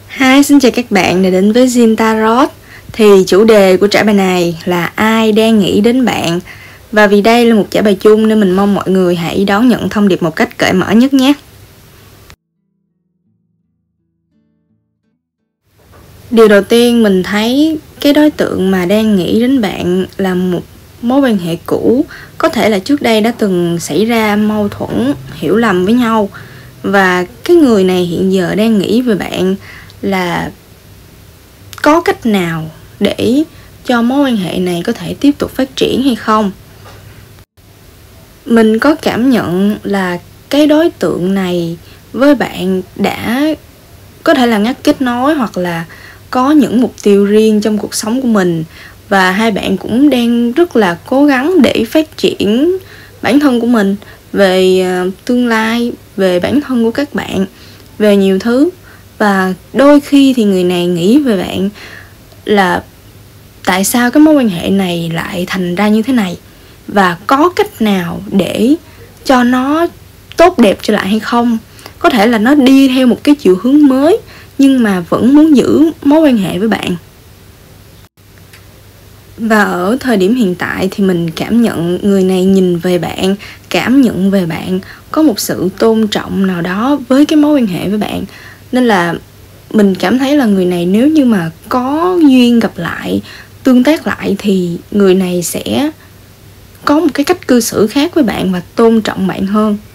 Hi, xin chào các bạn đã đến với Zin Tarot. Thì chủ đề của trải bài này là ai đang nghĩ đến bạn. Và vì đây là một trải bài chung nên mình mong mọi người hãy đón nhận thông điệp một cách cởi mở nhất nhé. Điều đầu tiên mình thấy cái đối tượng mà đang nghĩ đến bạn là một mối quan hệ cũ. Có thể là trước đây đã từng xảy ra mâu thuẫn, hiểu lầm với nhau. Và cái người này hiện giờ đang nghĩ về bạn là có cách nào để cho mối quan hệ này có thể tiếp tục phát triển hay không. Mình có cảm nhận là cái đối tượng này với bạn đã có thể là ngắt kết nối hoặc là có những mục tiêu riêng trong cuộc sống của mình, và hai bạn cũng đang rất là cố gắng để phát triển bản thân của mình, về tương lai, về bản thân của các bạn, về nhiều thứ. Và đôi khi thì người này nghĩ về bạn là tại sao cái mối quan hệ này lại thành ra như thế này, và có cách nào để cho nó tốt đẹp trở lại hay không. Có thể là nó đi theo một cái chiều hướng mới nhưng mà vẫn muốn giữ mối quan hệ với bạn. Và ở thời điểm hiện tại thì mình cảm nhận người này nhìn về bạn, cảm nhận về bạn, có một sự tôn trọng nào đó với cái mối quan hệ với bạn. Nên là mình cảm thấy là người này nếu như mà có duyên gặp lại, tương tác lại thì người này sẽ có một cái cách cư xử khác với bạn và tôn trọng bạn hơn.